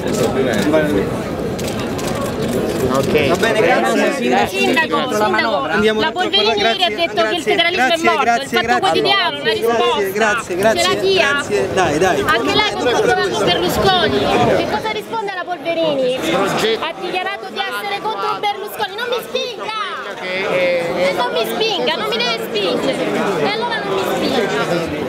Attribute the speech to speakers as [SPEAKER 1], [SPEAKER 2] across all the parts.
[SPEAKER 1] Ok, va bene, grazie.
[SPEAKER 2] Sindaco, la Polverini ieri ha detto che il federalismo è morto, il Fatto Quotidiano, una risposta.
[SPEAKER 1] Grazie.
[SPEAKER 2] Ce la dia?
[SPEAKER 1] Dai.
[SPEAKER 2] Anche lei contro il governo Berlusconi. Che cosa risponde alla Polverini? Ha dichiarato di essere contro Berlusconi. Non mi spinga! Non mi spinga, non mi deve spingere. E allora non mi spinga.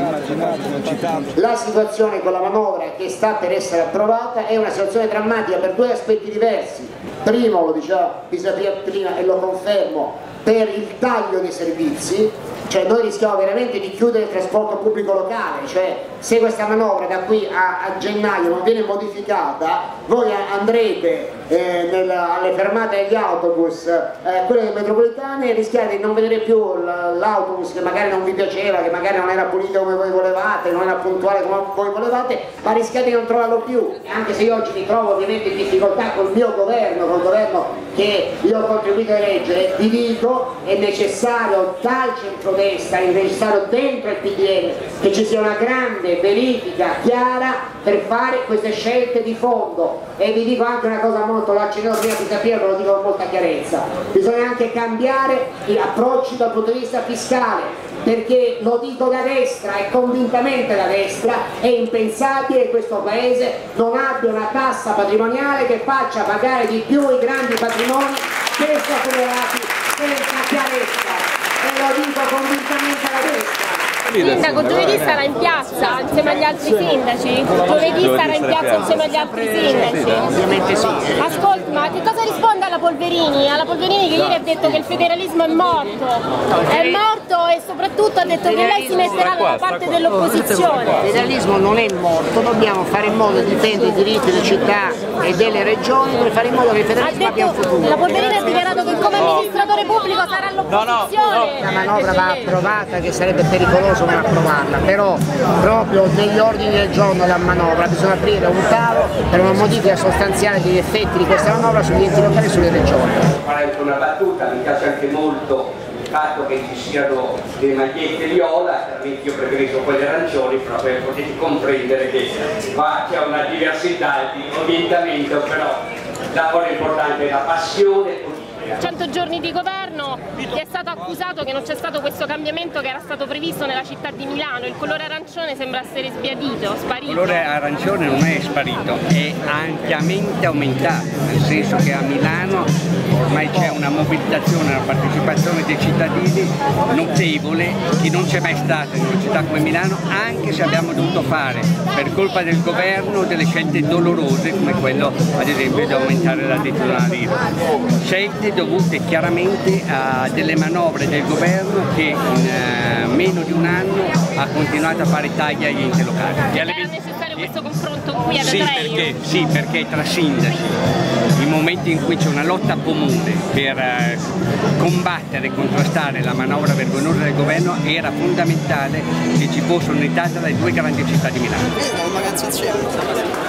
[SPEAKER 3] La situazione con la manovra che sta per essere approvata è una situazione drammatica per due aspetti diversi. Primo, lo diceva Pisapia prima e lo confermo, per il taglio dei servizi, cioè noi rischiamo veramente di chiudere il trasporto pubblico locale, cioè se questa manovra da qui a gennaio non viene modificata, voi andrete alle fermate degli autobus, quelle metropolitane, e rischiate di non vedere più l'autobus che magari non vi piaceva, che magari non era pulito come voi volevate, non era puntuale come voi volevate, ma rischiate di non trovarlo più. Anche se io oggi mi trovo ovviamente in difficoltà col mio governo, col governo che io ho contribuito a eleggere, vi dico è necessario dal centrodestra, è necessario dentro il PDL che ci sia una grande verifica chiara per fare queste scelte di fondo. E vi dico anche una cosa molto, l'accennavo prima di capire, ve lo dico con molta chiarezza, bisogna anche cambiare gli approcci dal punto di vista fiscale, perché lo dico da destra e convintamente da destra, è impensabile che questo paese non abbia una tassa patrimoniale che faccia pagare di più i grandi patrimoni spesso accumulati senza chiarezza, e lo dico convintamente da destra.
[SPEAKER 2] Sindaco, giovedì sarà in piazza insieme agli altri sindaci? Giovedì sarà in piazza insieme agli altri sindaci?
[SPEAKER 3] Ovviamente sì.
[SPEAKER 2] Ascolti, ma che cosa risponde alla Polverini? Alla Polverini che ieri ha detto che il federalismo è morto. È morto e soprattutto ha detto che lei si metterà dalla parte dell'opposizione.
[SPEAKER 3] Il federalismo non è morto, dobbiamo fare in modo di difendere i diritti delle città e delle regioni per fare in modo che il federalismo abbia un futuro.
[SPEAKER 2] La Polverini ha dichiarato che come amministratore pubblico sarà all'opposizione.
[SPEAKER 3] La manovra va approvata, che sarebbe pericoloso non approvarla, però proprio negli ordini del giorno della manovra bisogna aprire un tavolo per una modifica sostanziale degli effetti di questa manovra sugli enti locali e sulle regioni.
[SPEAKER 4] Farei anche una battuta, mi piace anche molto il fatto che ci siano le magliette viola, io preferisco quelle arancioni, però potete comprendere che c'è una diversità di orientamento, però la cosa importante è la passione politica.
[SPEAKER 2] 100 giorni di governo, che è stato accusato che non c'è stato questo cambiamento che era stato previsto nella città di Milano. Il colore arancione sembra essere sbiadito, sparito.
[SPEAKER 5] Il colore arancione non è sparito, è ampiamente aumentato, nel senso che a Milano ormai c'è una mobilitazione, una partecipazione dei cittadini notevole che non c'è mai stata in una città come Milano, anche se abbiamo dovuto fare per colpa del governo delle scelte dolorose come quello ad esempio di aumentare la detrazione IVA. Scelte dovute chiaramente a delle manovre del governo che in meno di un anno ha continuato a fare tagli agli enti locali.
[SPEAKER 2] Era necessario questo confronto qui ad Atreio?
[SPEAKER 5] Sì, perché tra sindaci, in momenti in cui c'è una lotta comune per combattere e contrastare la manovra vergognosa del governo, era fondamentale che ci fosse unità tra le due grandi città di Milano.